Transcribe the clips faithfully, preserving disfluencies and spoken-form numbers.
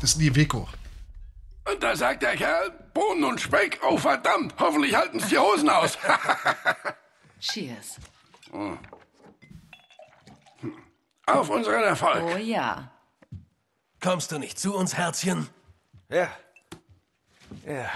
Das ist die Vico. Und da sagt der Kerl, Bohnen und Speck, oh verdammt, hoffentlich halten es die Hosen aus. Cheers. Auf unseren Erfolg. Oh ja. Kommst du nicht zu uns, Herzchen? Ja. Ja.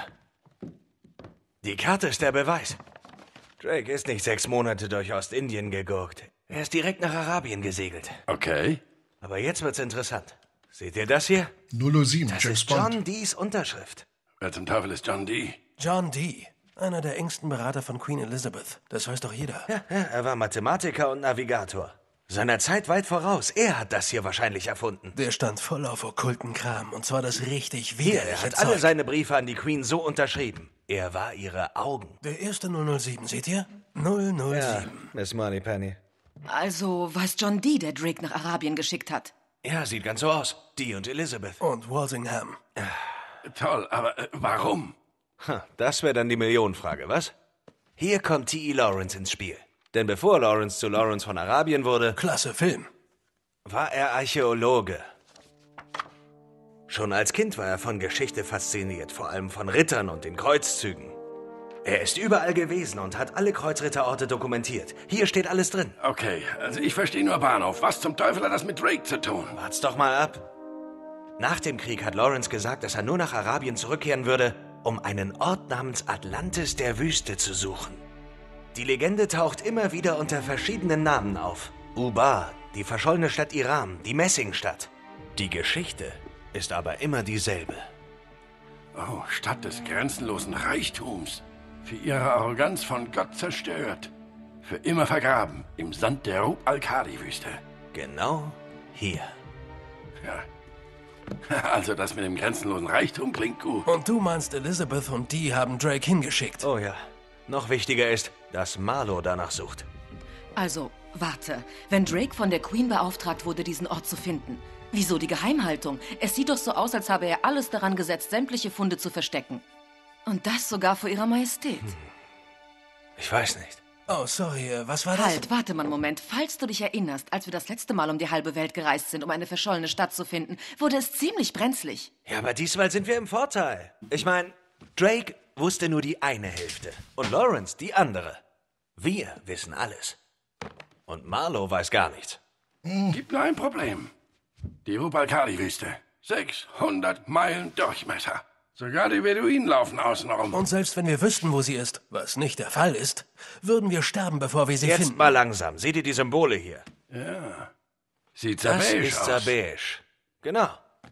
Die Karte ist der Beweis. Drake ist nicht sechs Monate durch Ostindien gegurkt. Er ist direkt nach Arabien gesegelt. Okay. Aber jetzt wird's interessant. Seht ihr das hier? null null sieben, Das James ist Bond. John Dees Unterschrift. Wer zum Teufel ist John Dee? John Dee. Einer der engsten Berater von Queen Elizabeth. Das weiß doch jeder. Ja, ja, er war Mathematiker und Navigator. Seiner Zeit weit voraus. Er hat das hier wahrscheinlich erfunden. Der stand voll auf okkulten Kram. Und zwar das richtig Hier, widerliche er hat Zeug. alle seine Briefe an die Queen so unterschrieben. Er war ihre Augen. Der erste null null sieben, seht ihr? null null sieben. Miss Moneypenny. Also war es John Dee, der Drake nach Arabien geschickt hat. Ja, sieht ganz so aus. Dee und Elizabeth. Und Walsingham. Toll, aber äh, warum? Ha, das wäre dann die Millionenfrage, was? Hier kommt T E Lawrence ins Spiel. Denn bevor Lawrence zu Lawrence von Arabien wurde, Klasse Film. war er Archäologe. Schon als Kind war er von Geschichte fasziniert, vor allem von Rittern und den Kreuzzügen. Er ist überall gewesen und hat alle Kreuzritterorte dokumentiert. Hier steht alles drin. Okay, also ich verstehe nur Bahnhof. Was zum Teufel hat das mit Drake zu tun? Wart's doch mal ab. Nach dem Krieg hat Lawrence gesagt, dass er nur nach Arabien zurückkehren würde, um einen Ort namens Atlantis der Wüste zu suchen. Die Legende taucht immer wieder unter verschiedenen Namen auf. Ubar, die verschollene Stadt Iram, die Messingstadt. Die Geschichte ist aber immer dieselbe. Oh, Stadt des grenzenlosen Reichtums. Für ihre Arroganz von Gott zerstört. Für immer vergraben im Sand der Rub al-Khali-Wüste. Genau hier. Ja. Also das mit dem grenzenlosen Reichtum klingt gut. Und du meinst, Elizabeth und Dee haben Drake hingeschickt? Oh ja. Noch wichtiger ist, dass Marlowe danach sucht. Also, warte. Wenn Drake von der Queen beauftragt wurde, diesen Ort zu finden, wieso die Geheimhaltung? Es sieht doch so aus, als habe er alles daran gesetzt, sämtliche Funde zu verstecken. Und das sogar vor ihrer Majestät. Hm. Ich weiß nicht. Oh, sorry, äh, was war das? Halt, warte mal einen Moment. Falls du dich erinnerst, als wir das letzte Mal um die halbe Welt gereist sind, um eine verschollene Stadt zu finden, wurde es ziemlich brenzlig. Ja, aber diesmal sind wir im Vorteil. Ich meine, Drake wusste nur die eine Hälfte und Lawrence die andere. Wir wissen alles. Und Marlowe weiß gar nichts. Gibt nur ein Problem. Die Rub al-Khali-Wüste. sechshundert Meilen Durchmesser. Sogar die Beduinen laufen außenrum. Und selbst wenn wir wüssten, wo sie ist, was nicht der Fall ist, würden wir sterben, bevor wir sie Jetzt finden. mal langsam. Seht ihr die Symbole hier? Ja. Sieht Das zerbeige ist aus. Sabeige. Genau.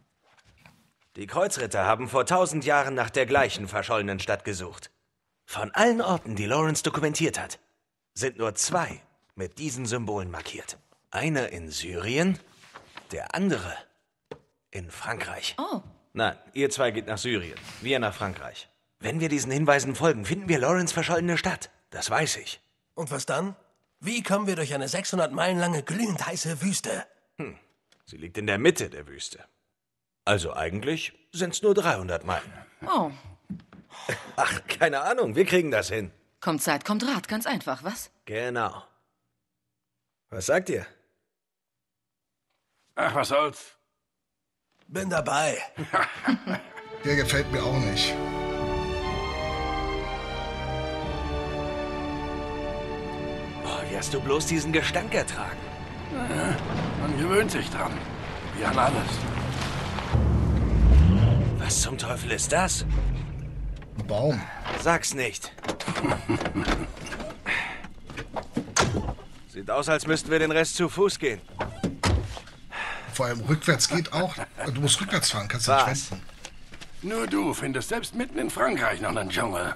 Die Kreuzritter haben vor tausend Jahren nach der gleichen verschollenen Stadt gesucht. Von allen Orten, die Lawrence dokumentiert hat, sind nur zwei mit diesen Symbolen markiert. Einer in Syrien, der andere in Frankreich. Oh. Nein, ihr zwei geht nach Syrien, wir nach Frankreich. Wenn wir diesen Hinweisen folgen, finden wir Lawrence verschollene Stadt. Das weiß ich. Und was dann? Wie kommen wir durch eine sechshundert Meilen lange glühend heiße Wüste? Hm, sie liegt in der Mitte der Wüste. Also eigentlich sind's nur dreihundert Meilen. Oh. Ach, keine Ahnung, wir kriegen das hin. Kommt Zeit, kommt Rat. Ganz einfach, was? Genau. Was sagt ihr? Ach, was soll's. Bin dabei. Der gefällt mir auch nicht. Boah, wie hast du bloß diesen Gestank ertragen? Ja, man gewöhnt sich dran. Wie an alles. Was zum Teufel ist das? Ein Baum. Sag's nicht. Sieht aus, als müssten wir den Rest zu Fuß gehen. Vor allem rückwärts geht auch. Du musst rückwärts fahren, kannst du nicht Was? wenden. Nur du findest selbst mitten in Frankreich noch einen Dschungel.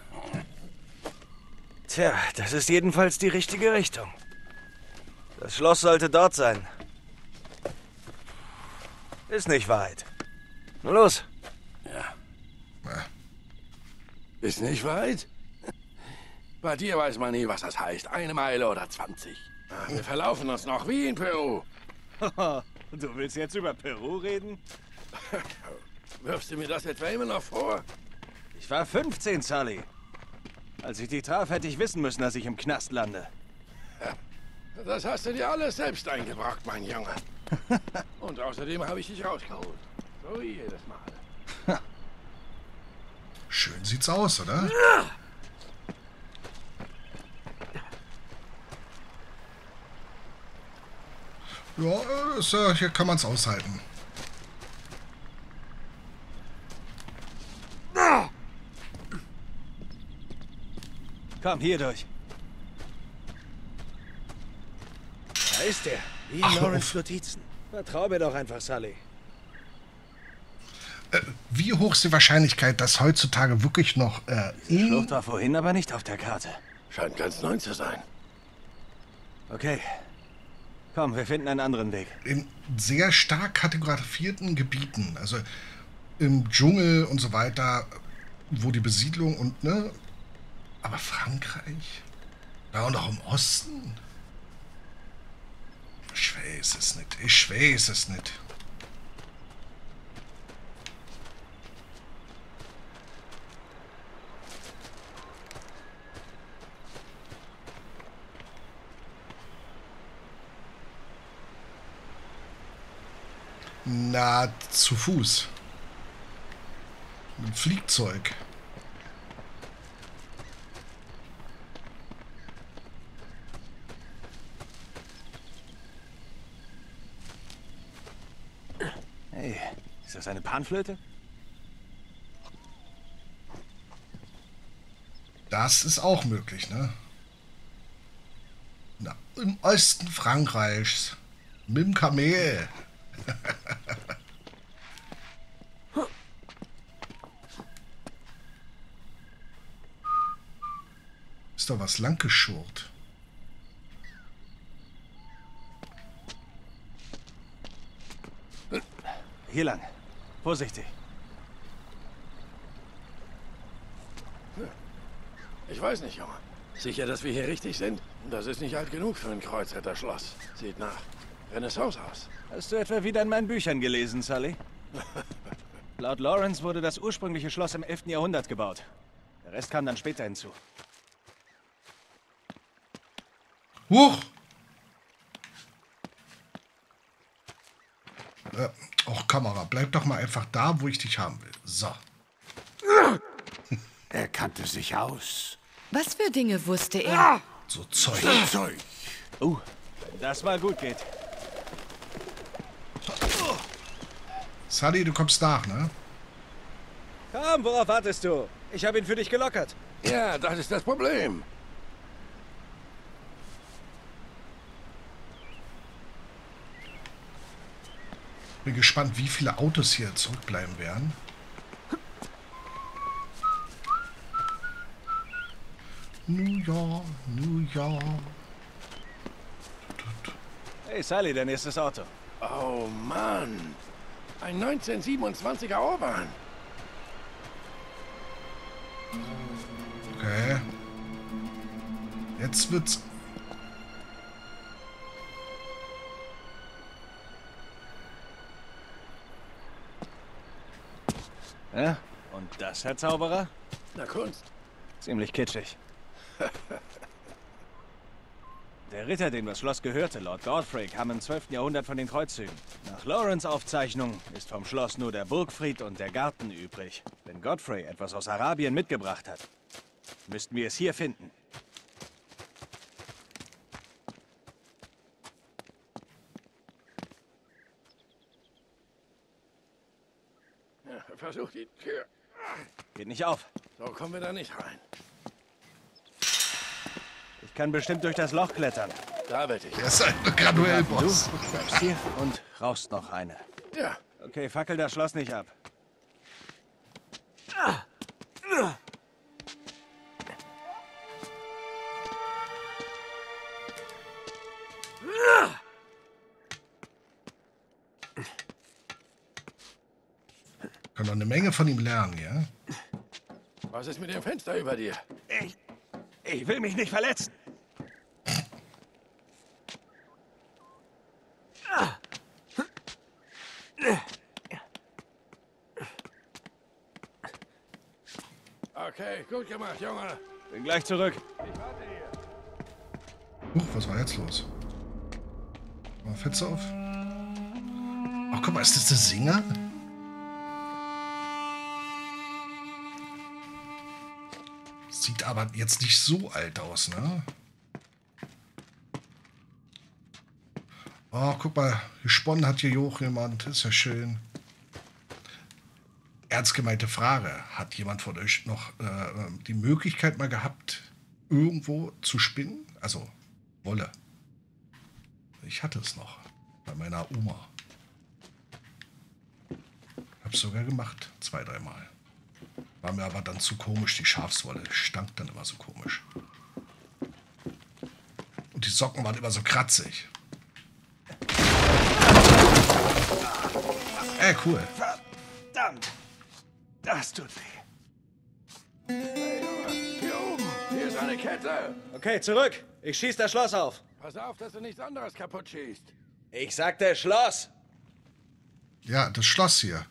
Tja, das ist jedenfalls die richtige Richtung. Das Schloss sollte dort sein. Ist nicht weit. Nur los. Ja. Ist nicht weit? Bei dir weiß man nie, was das heißt. Eine Meile oder zwanzig. Wir verlaufen uns noch wie in Peru. Du willst jetzt über Peru reden? Wirfst du mir das etwa immer noch vor? Ich war fünfzehn, Sully. Als ich dich traf, hätte ich wissen müssen, dass ich im Knast lande. Ja, das hast du dir alles selbst eingebracht, mein Junge. Und außerdem habe ich dich rausgeholt. So, So wie jedes Mal. Schön sieht's aus, oder? Ja, das, äh, hier kann man es aushalten. Komm, hier durch. Da ist er. Wie Ach, hör Lawrence auf. Notizen. Vertrau mir doch einfach, Sully. Äh, wie hoch ist die Wahrscheinlichkeit, dass heutzutage wirklich noch äh, Die in, Schlucht war vorhin aber nicht auf der Karte. Scheint ganz neu zu sein. Okay. Komm, wir finden einen anderen Weg. in sehr stark kategorisierten Gebieten, also im Dschungel und so weiter, wo die Besiedlung und, ne, aber Frankreich? Da und auch im Osten? Ich weiß es nicht, ich weiß es nicht. Na, zu Fuß. Mit dem Fliegzeug. Hey, ist das eine Panflöte? Das ist auch möglich, ne? Na, im Osten Frankreichs. Mit dem Kamel. Ist doch was langgeschurrt. Hier lang. Vorsichtig. Ich weiß nicht, Junge. Sicher, dass wir hier richtig sind? Das ist nicht alt genug für ein Kreuzritterschloss. Sieht nach Renaissance aus. Hast du etwa wieder in meinen Büchern gelesen, Sully? Laut Lawrence wurde das ursprüngliche Schloss im elften Jahrhundert gebaut. Der Rest kam dann später hinzu. Huch! Äh, Och, Kamera, bleib doch mal einfach da, wo ich dich haben will. So. Er kannte sich aus. Was für Dinge wusste er? So Zeug. Zeug. Uh, wenn das mal gut geht. Sully, du kommst nach, ne? Komm, worauf wartest du? Ich habe ihn für dich gelockert. Ja, das ist das Problem. Bin gespannt, wie viele Autos hier zurückbleiben werden. New York, New York. Hey, Sully, dein nächstes Auto. Oh Mann. Ein neunzehnhundertsiebenundzwanziger Orban. Okay. Jetzt wird's. Ja? Und das, Herr Zauberer? Na Kunst. Ziemlich kitschig. Der Ritter, dem das Schloss gehörte, Lord Godfrey, kam im zwölften Jahrhundert von den Kreuzzügen. Nach Lawrence Aufzeichnung ist vom Schloss nur der Burgfried und der Garten übrig. Wenn Godfrey etwas aus Arabien mitgebracht hat, müssten wir es hier finden. Ja, versuch die Tür. Geht nicht auf. So kommen wir da nicht rein. Ich kann bestimmt durch das Loch klettern. Da wette ich. Der ist ein Graduellboss. Du bleibst hier und rauchst noch eine. Ja. Okay, fackel das Schloss nicht ab. Kann doch eine Menge von ihm lernen, ja? Was ist mit dem Fenster über dir? Ich, ich will mich nicht verletzen. Okay, gut gemacht, Junge. Bin gleich zurück. Ich warte hier. Huch, was war jetzt los? Mal Fenster auf. Ach, guck mal, ist das der Singer? aber jetzt nicht so alt aus, ne? Oh, guck mal, gesponnen hat hier auch jemand. Ist ja schön. Ernst gemeinte Frage. Hat jemand von euch noch äh, die Möglichkeit mal gehabt, irgendwo zu spinnen? Also, Wolle. Ich hatte es noch. Bei meiner Oma. Hab's sogar gemacht. Zwei, dreimal. War mir aber dann zu komisch, die Schafswolle. Stank dann immer so komisch. Und die Socken waren immer so kratzig. Ey, cool. Verdammt! Das tut weh. Hey, Junge, hier oben. Hier ist eine Kette. Okay, zurück. Ich schieß das Schloss auf. Pass auf, dass du nichts anderes kaputt schießt. Ich sagte Schloss. Ja, das Schloss hier.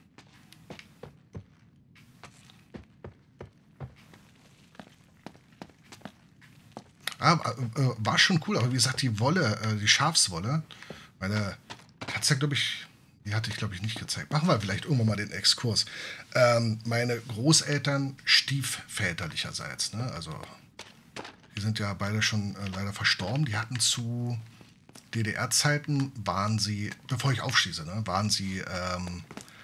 Ah, äh, war schon cool, aber wie gesagt, die Wolle, äh, die Schafswolle, meine, hat's ja, glaube ich, die hatte ich, glaube ich, nicht gezeigt. Machen wir vielleicht irgendwann mal den Exkurs. Ähm, meine Großeltern stiefväterlicherseits, ne, also, die sind ja beide schon äh, leider verstorben. Die hatten zu D D R-Zeiten, waren sie, bevor ich aufschließe, ne, waren sie, ähm,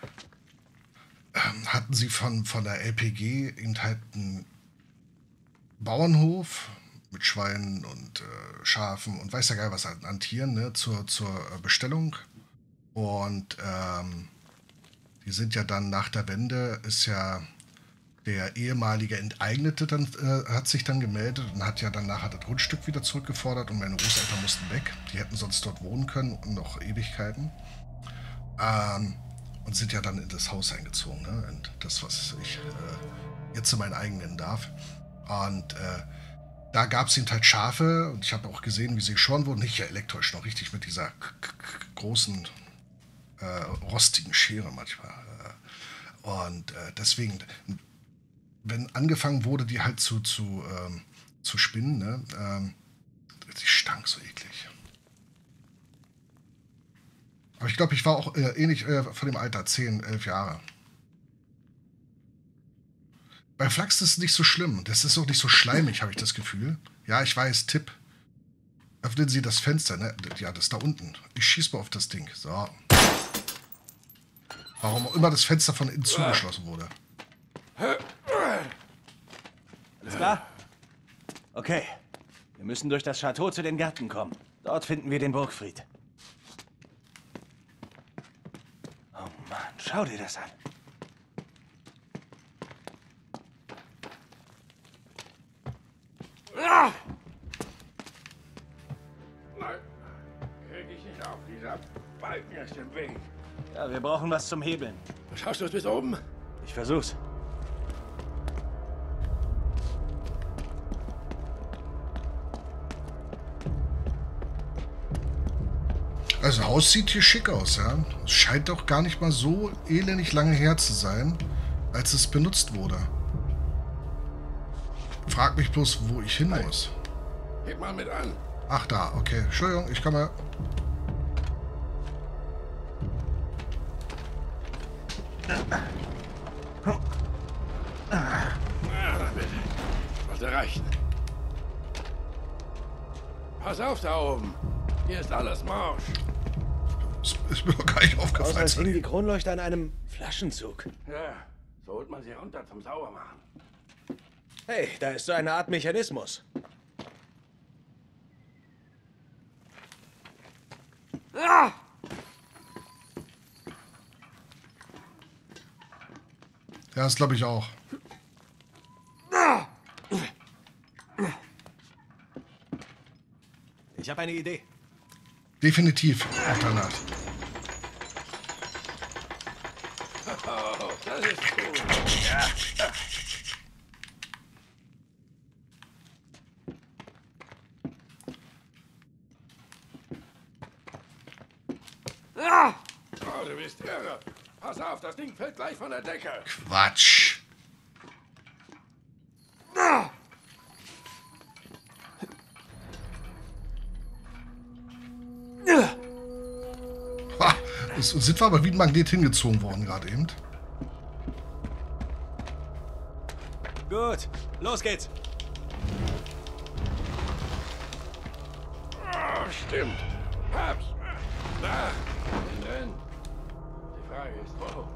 ähm, hatten sie von, von der L P G eben halt einen Bauernhof mit Schweinen und äh, Schafen und weiß ja geil was an, an Tieren, ne, zur, zur äh, Bestellung. Und ähm, die sind ja dann nach der Wende, ist ja der ehemalige Enteignete dann, äh, hat sich dann gemeldet und hat ja dann nachher das Grundstück wieder zurückgefordert und meine Großeltern mussten weg. Die hätten sonst dort wohnen können und noch Ewigkeiten. Ähm, und sind ja dann in das Haus eingezogen, ne, in das, was ich äh, jetzt zu meinen eigenen nennen darf. Und äh, da gab es eben halt Schafe und ich habe auch gesehen, wie sie geschoren wurden. Nicht ja elektrisch, noch richtig mit dieser großen, äh, rostigen Schere manchmal. Und äh, deswegen, wenn angefangen wurde, die halt zu, zu, ähm, zu spinnen, ne, ähm, die stank so eklig. Aber ich glaube, ich war auch äh, ähnlich äh, von dem Alter, zehn, elf Jahre. Bei Flachs ist es nicht so schlimm. Das ist auch nicht so schleimig, habe ich das Gefühl. Ja, ich weiß, Tipp. Öffnen Sie das Fenster, ne? Ja, das ist da unten. Ich schieße mal auf das Ding. So. Warum auch immer das Fenster von innen zugeschlossen wurde. Alles klar? Okay. Wir müssen durch das Chateau zu den Gärten kommen. Dort finden wir den Burgfried. Oh Mann, schau dir das an. Nein, krieg ich nicht auf. Dieser Balken ist im Weg. Ja, wir brauchen was zum Hebeln. Schaffst du es bis oben? Ich versuch's. Also das Haus sieht hier schick aus, ja. Es scheint doch gar nicht mal so elendig lange her zu sein, als es benutzt wurde. Frag mich bloß, wo ich hin muss. Heb mal mit an. Ach da, okay. Entschuldigung, ich komme. Ah, na bitte. Sollte reichen. Pass auf da oben. Hier ist alles morsch. Das ist mir doch gar nicht Außer aufgefallen. es hing die Kronleuchter an einem Flaschenzug. Ja, so holt man sie runter zum Saubermachen. Hey, da ist so eine Art Mechanismus. Ja, das glaube ich auch. Ich habe eine Idee. Definitiv. Auch danach. Oh, das ist gut. Ja. Oh, du bist irre. Pass auf, das Ding fällt gleich von der Decke. Quatsch. Ha, das sind wir aber wie ein Magnet hingezogen worden gerade eben. Gut, los geht's. Oh, stimmt. Hab's. Da, innen drin. Die Frage ist, wo?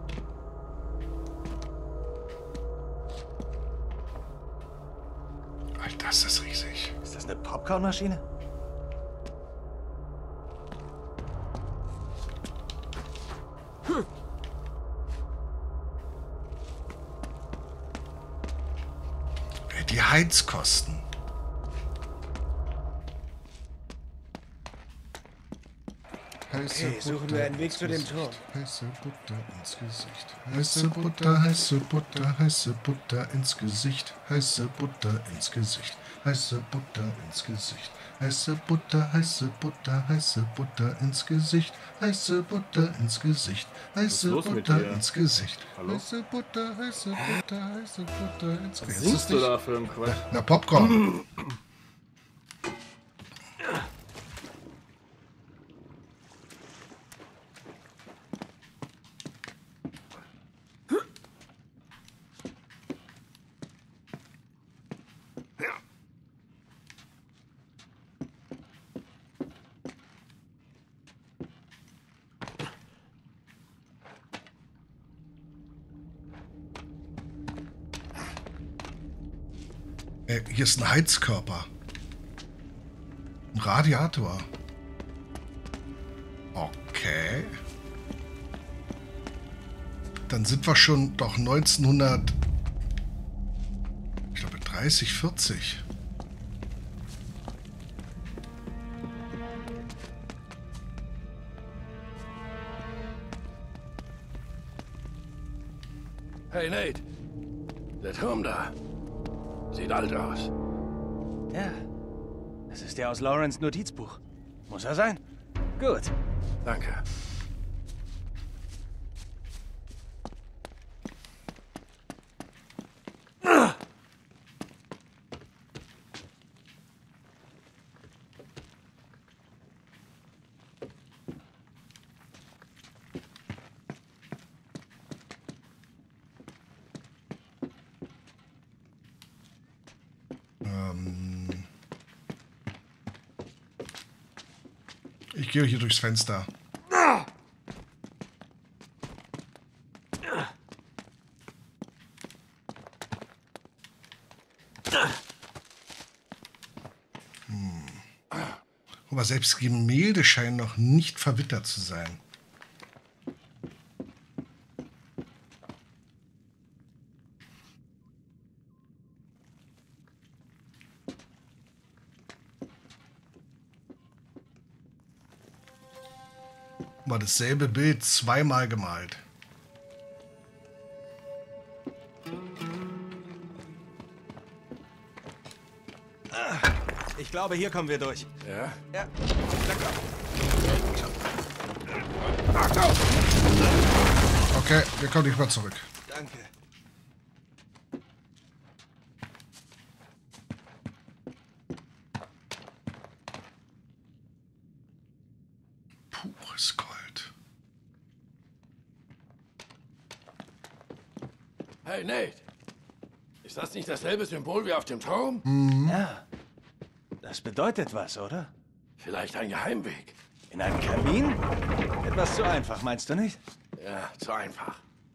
Alter, ist das riesig. Ist das eine Popcornmaschine? Hm. Die Heizkosten. Okay, suchen wir einen Weg zu dem Turm. Heiße Butter ins Gesicht. Heiße Butter, heiße Butter, heiße Butter ins Gesicht. Heiße Butter ins Gesicht. Heiße Butter ins Gesicht. Heiße Butter, heiße Butter, heiße Butter ins Gesicht. Heiße Butter ins Gesicht. Heiße Butter ins Gesicht. Heiße Butter, heiße Butter, heiße Butter ins Gesicht. Was singst du da für einen Quatsch? Na, Popcorn. Äh, hier ist ein Heizkörper. Ein Radiator. Okay. Dann sind wir schon doch neunzehnhundert... Ich glaube dreißig, vierzig. Hey, Nate. Der Turm da. Sieht alt aus. Ja, das ist der aus Lawrence Notizbuch. Muss er sein? Gut. Danke. Ich gehe hier durchs Fenster. Hm. Aber selbst Gemälde scheinen noch nicht verwittert zu sein. War dasselbe Bild zweimal gemalt. Ich glaube, hier kommen wir durch. Ja? Ja. Achtung! Okay, wir kommen nicht mal zurück. Danke. Pures Gold. Hey, Nate. Ist das nicht dasselbe Symbol wie auf dem Turm? Mhm. Ja. Das bedeutet was, oder? Vielleicht ein Geheimweg. In einem Kamin? Etwas zu einfach, meinst du nicht? Ja, zu einfach.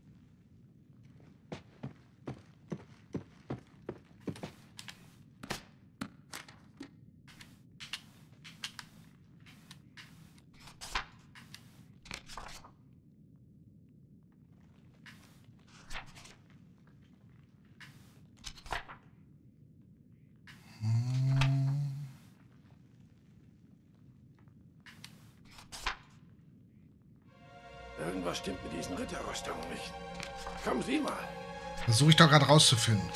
Irgendwas stimmt mit diesen Ritterrüstungen nicht. Kommen Sie mal. Versuche ich doch gerade rauszufinden.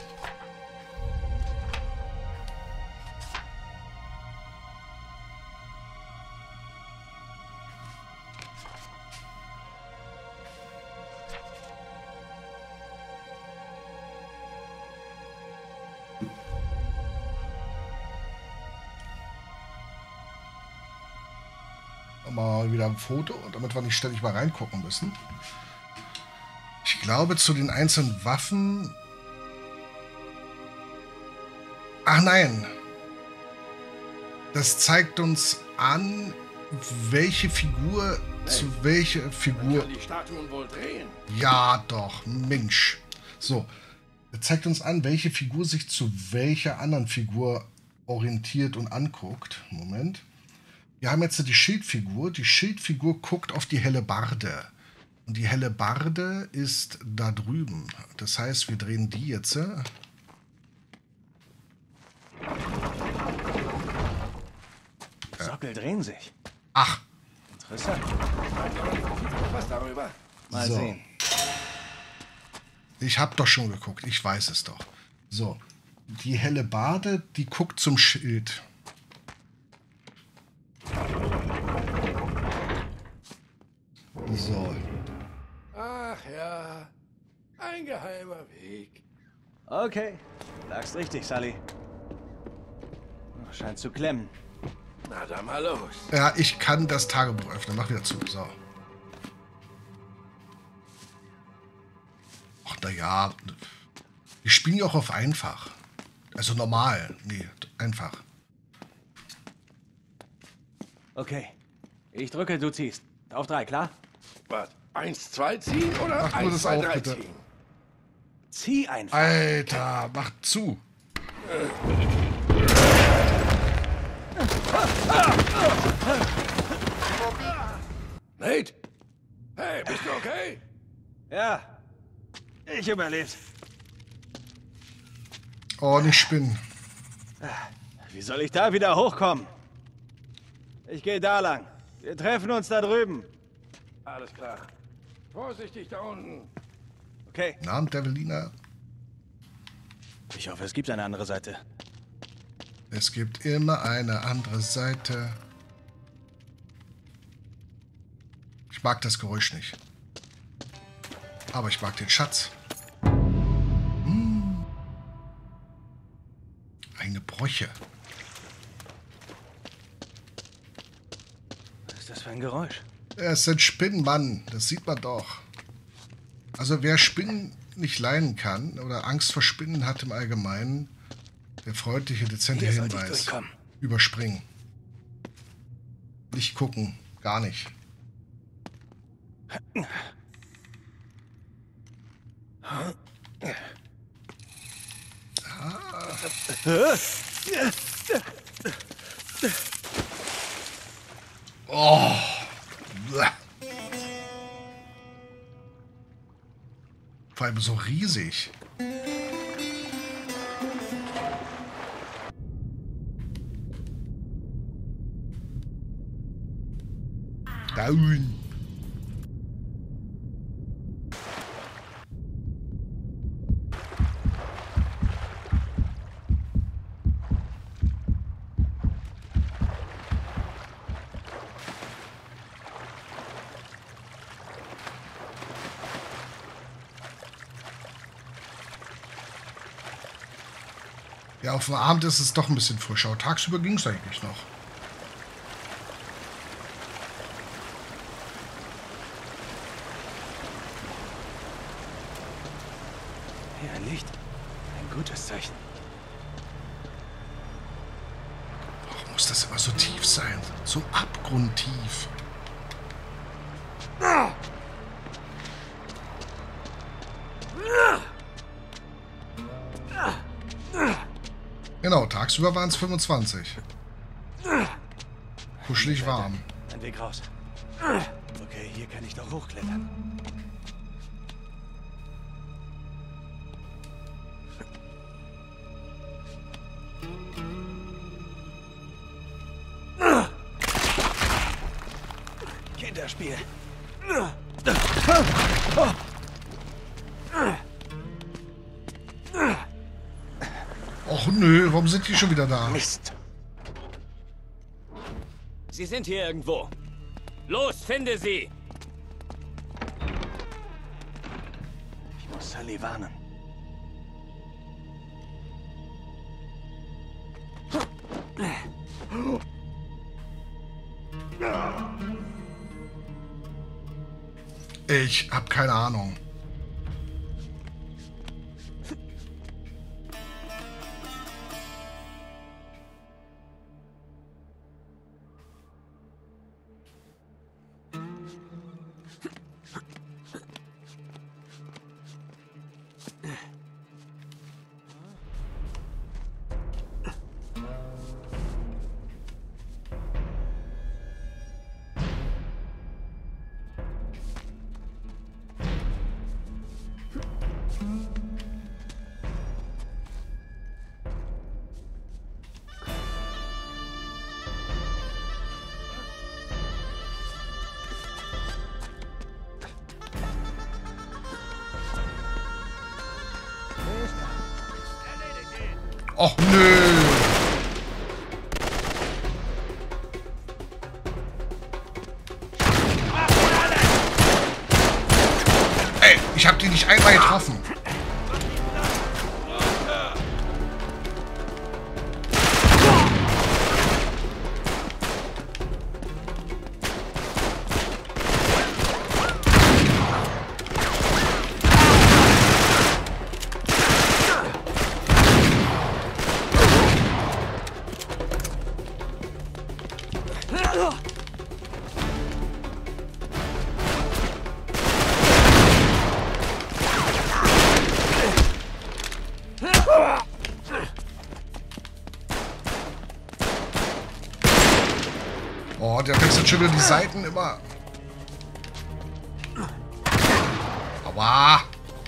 Mal wieder ein Foto, damit wir nicht ständig mal reingucken müssen. Ich glaube, zu den einzelnen Waffen Ach nein. Das zeigt uns an, welche Figur hey, zu welcher Figur... Man kann die Statuen wohl drehen. Ja, doch. Mensch. So. Das zeigt uns an, welche Figur sich zu welcher anderen Figur orientiert und anguckt. Moment. Wir haben jetzt die Schildfigur. Die Schildfigur guckt auf die Hellebarde. Und die Hellebarde ist da drüben. Das heißt, wir drehen die jetzt. Sockel drehen sich. Ach. Interessant. Was darüber? Mal so. sehen. Ich habe doch schon geguckt. Ich weiß es doch. So. Die Hellebarde, die guckt zum Schild. So. Ach ja. Ein geheimer Weg. Okay. Lagst richtig, Sully. Scheint zu klemmen. Na dann mal los. Ja, ich kann das Tagebuch öffnen. Mach wieder zu. So. Ach, na ja. Wir spielen ja auch auf einfach. Also normal. Nee, einfach. Okay. Ich drücke, du ziehst. Auf drei, klar? Was? Eins, zwei ziehen oder Mach nur eins, das zwei, auch, drei bitte. ziehen? Zieh einfach. Alter, mach zu. Nate? Hey, bist du okay? Ja. Ich überleb's. Oh, nicht spinnen. Wie soll ich da wieder hochkommen? Ich gehe da lang. Wir treffen uns da drüben. Alles klar. Vorsichtig da unten. Okay. Guten Abend, Develina. Ich hoffe, es gibt eine andere Seite. Es gibt immer eine andere Seite. Ich mag das Geräusch nicht. Aber ich mag den Schatz. Hm. Eine Bräuche. Was ist das für ein Geräusch? Es sind Spinnen, Mann. Das sieht man doch. Also wer Spinnen nicht leiden kann oder Angst vor Spinnen hat im Allgemeinen, der freundliche, dezente Hier sollte ich Hinweis. durchkommen. Überspringen. Nicht gucken. Gar nicht. Oh. Blah. Vor allem so riesig. Down. Ja, auf dem Abend ist es doch ein bisschen frischer. Tagsüber ging es eigentlich noch. Hier ein Licht. Ein gutes Zeichen. Warum muss das immer so tief sein? So abgrundtief. Genau, tagsüber waren es fünfundzwanzig. Kuschelig warm. Ein Weg raus. Okay, hier kann ich doch hochklettern. Kinderspiel. Och nö, warum sind die schon wieder da? Mist. Sie sind hier irgendwo. Los, finde sie! Ich muss Sully warnen. Ich hab keine Ahnung. Och, nö. Ey, ich hab die nicht einmal getroffen. Oh, der wechselt schon wieder die Seiten immer. Aua.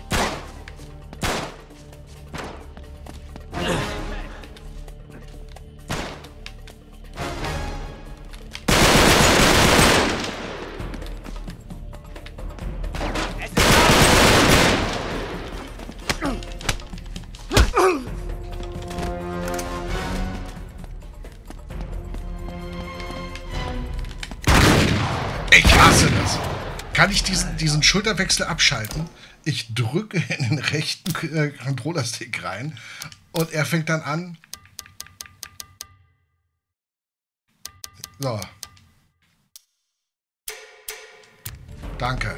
Ich hasse das. Kann ich diesen, diesen Schulterwechsel abschalten? Ich drücke in den rechten äh, Controller-Stick rein und er fängt dann an. So. Danke.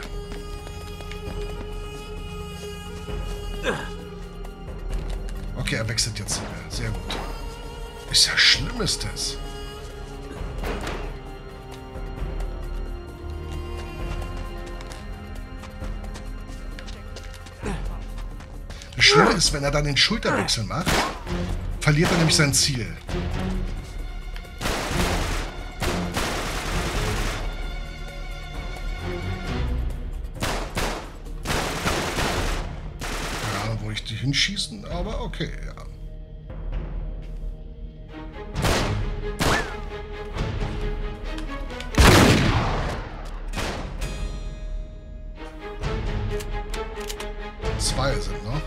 Okay, er wechselt jetzt nicht mehr. Sehr gut. Ist ja schlimm, ist das. Das Schlimme ist, wenn er dann den Schulterwechsel macht, verliert er nämlich sein Ziel. Keine Ahnung, wo ich die hinschießen, aber okay, ja. Zwei sind noch.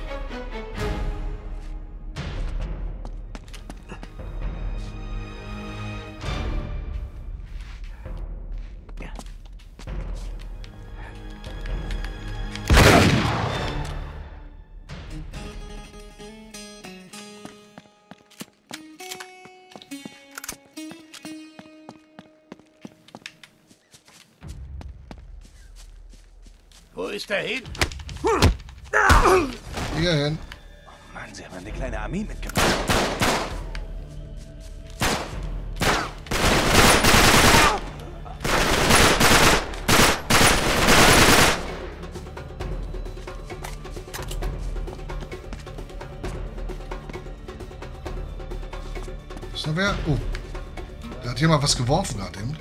Wo ist er hin? Hier hin. Oh Mann, sie haben eine kleine Armee mitgebracht. Ist da wer? Oh. Der hat hier mal was geworfen gerade eben.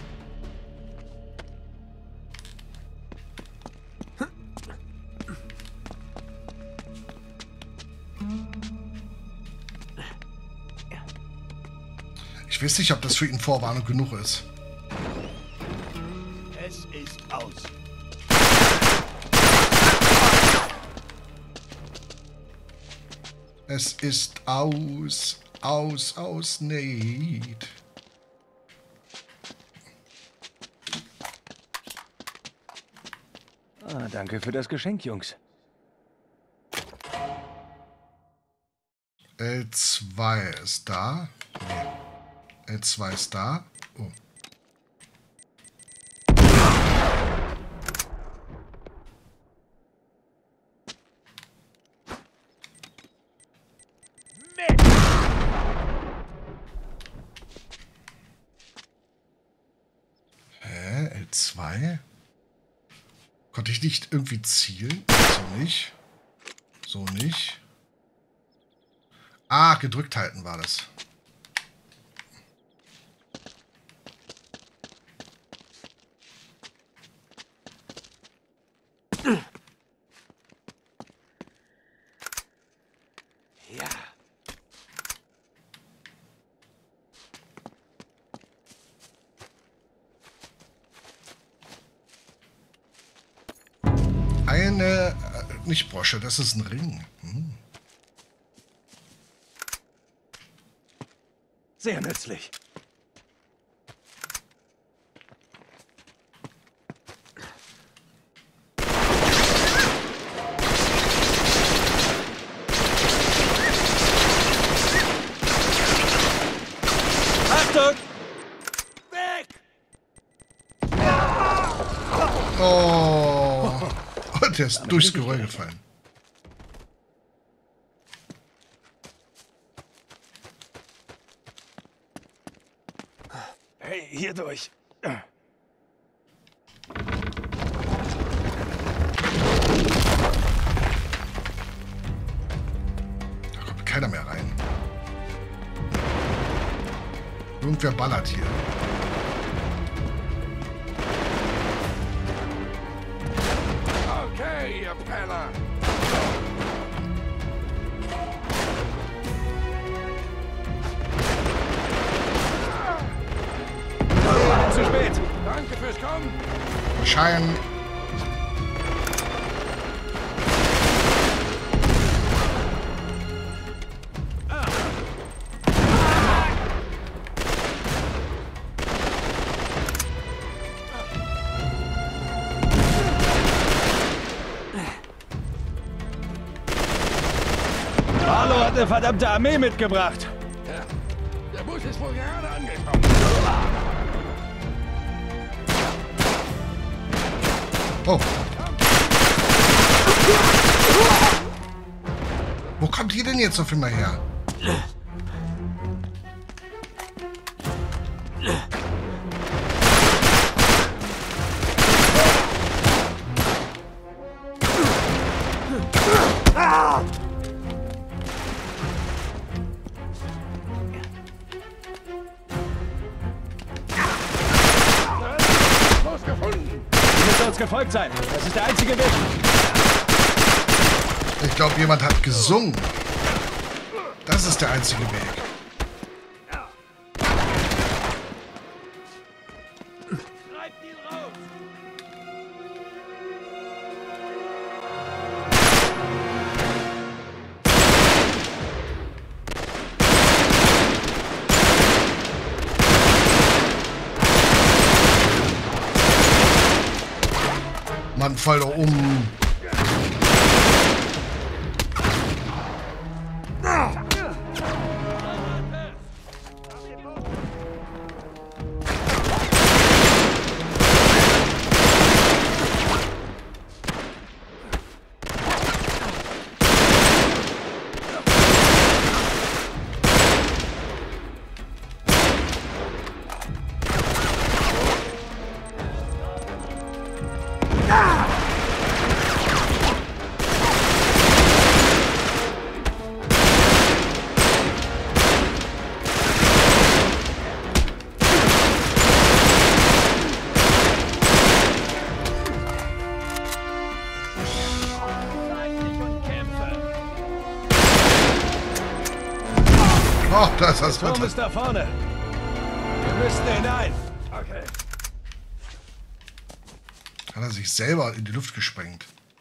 Ich weiß nicht, ob das für ihn Vorwarnung genug ist. Es ist aus. Es ist aus, aus, aus, nicht. Ah, danke für das Geschenk, Jungs. L zwei ist da. Nee. L zwei ist da. Oh. Hä? L zwei? Konnte ich nicht irgendwie zielen? So nicht. So nicht. Ah, gedrückt halten war das. Ja. Eine, äh, nicht Brosche, das ist ein Ring. Hm. Sehr nützlich. Achtung! Weg! Oh. Und der ist durchs Geröll gefallen. Hey, hier durch. Da kommt keiner mehr rein. Irgendwer ballert hier. Okay, ihr Penner. Zu spät. Danke fürs Kommen. Schein. Marlo hat eine verdammte Armee mitgebracht. Ja, der Bus ist wohl gerade angekommen. Oh. Wo kommt ihr denn jetzt auf einmal her? Los gefunden. Ihr müsst uns gefolgt sein. Das ist der einzige Weg. Ich glaube, jemand hat gesungen. Das ist der einzige Weg. Treibt ihn raus. Mann, fall doch um. Oh, da ist das Der Turm Wetter. ist da vorne. Wir müssen hinein. Okay. Hat er sich selber in die Luft gesprengt.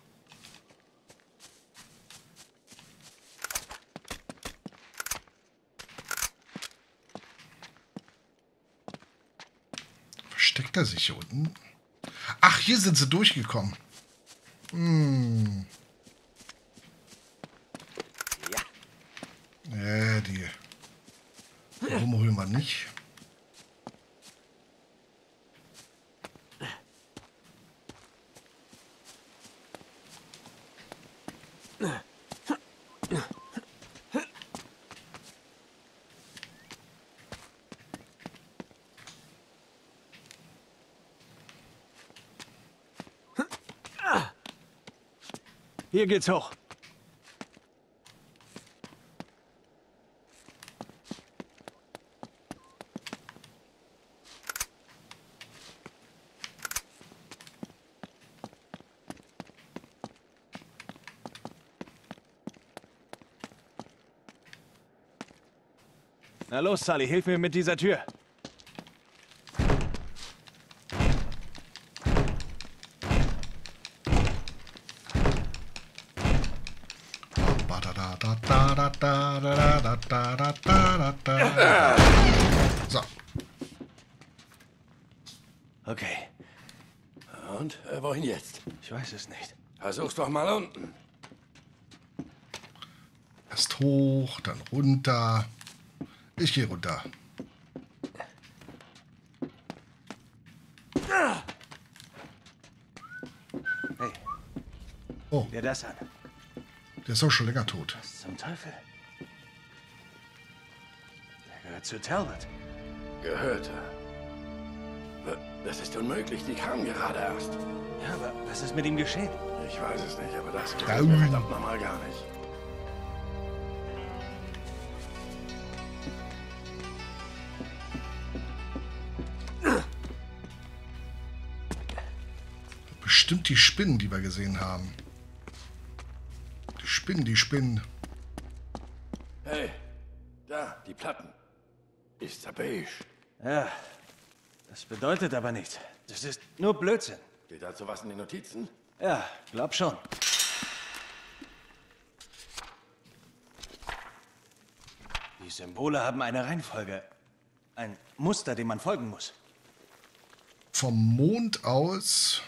Versteckt er sich hier unten? Ach, hier sind sie durchgekommen. Hm. Ja. Äh, die rumholen wir nicht. Hier geht's hoch. Na los, Sully, hilf mir mit dieser Tür. Badada, Da, da, da, da, da, da, da, da, da, da, da. So. Okay, Und äh, wohin jetzt? ich weiß es nicht. Versuch's doch mal unten. Erst hoch, dann runter. Ich gehe runter. Hey, Oh, wer das an? der ist auch schon länger tot. Was zum Teufel? Der gehört zu Talbot. Gehörte. Das ist unmöglich, die kamen gerade erst. Ja, aber was ist mit ihm geschehen? Ich weiß es nicht, aber das Au. gefällt mir verdammt nochmal gar nicht. Bestimmt die Spinnen, die wir gesehen haben. Die Spinnen, die Spinnen. Hey, da, die Platten. Ist ja beige. Ja, das bedeutet aber nichts. Das ist nur Blödsinn. Steht dazu was in den Notizen? Ja, glaub schon. Die Symbole haben eine Reihenfolge. Ein Muster, dem man folgen muss. Vom Mond aus.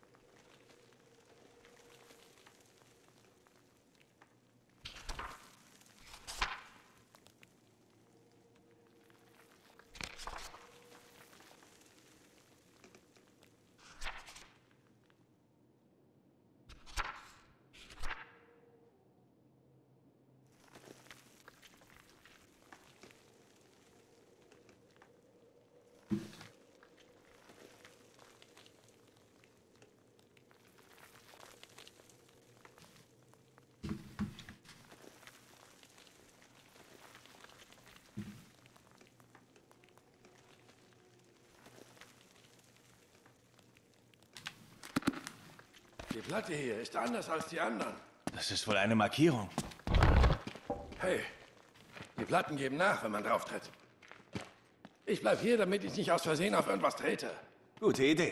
Die Platte hier ist anders als die anderen. Das ist wohl eine Markierung. Hey, die Platten geben nach, wenn man drauf tritt. Ich bleib hier, damit ich nicht aus Versehen auf irgendwas trete. Gute Idee.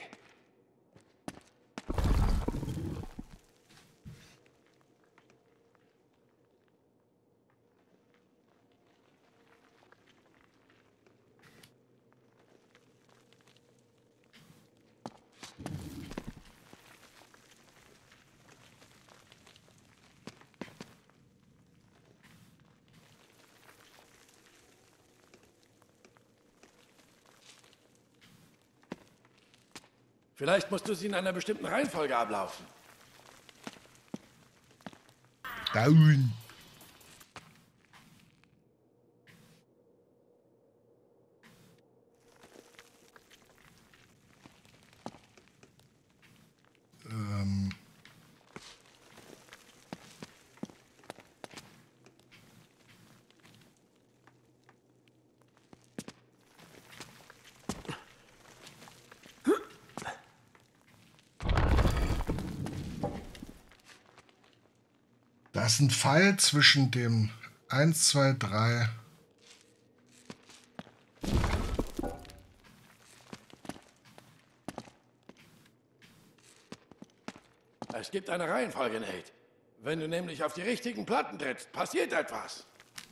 Vielleicht musst du sie in einer bestimmten Reihenfolge ablaufen. Down. Ähm. Da ist ein Pfeil zwischen dem eins, zwei, drei. Es gibt eine Reihenfolge, Nate. Wenn du nämlich auf die richtigen Platten trittst, passiert etwas.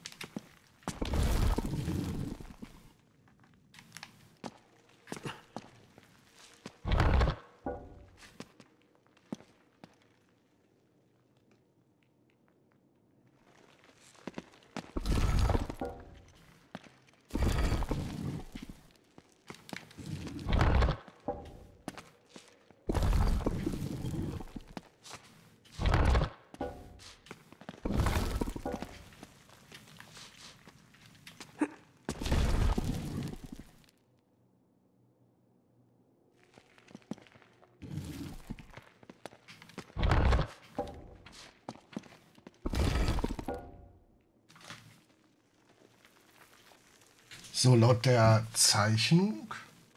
So, laut der Zeichnung.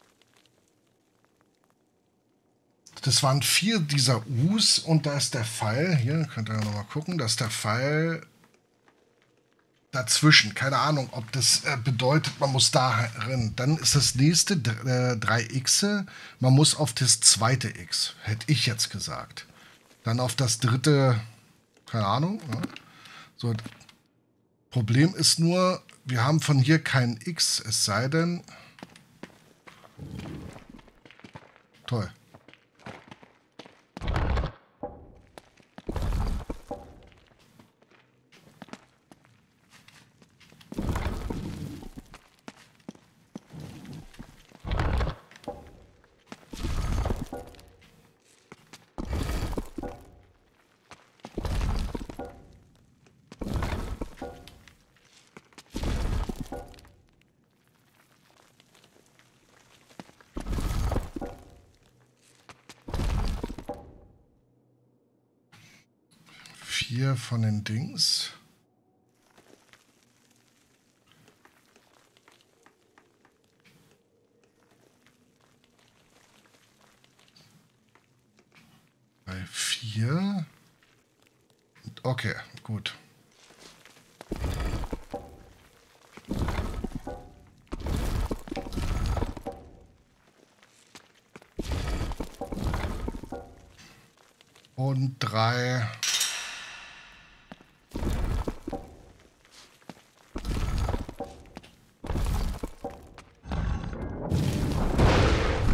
Das waren vier dieser U's und da ist der Pfeil. Hier könnt ihr ja nochmal gucken. Da ist der Pfeil dazwischen. Keine Ahnung, ob das äh, bedeutet, man muss da rein. Dann ist das nächste äh, drei X. Man muss auf das zweite X. Hätte ich jetzt gesagt. Dann auf das dritte, keine Ahnung. Ja. So, Problem ist nur, wir haben von hier kein X, es sei denn... Toll. Vier von den Dings. Bei vier. Okay, gut. Und drei.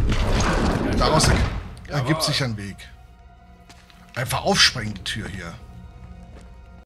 Daraus ergibt sich ein Weg. Einfach aufsprengen, die Tür hier.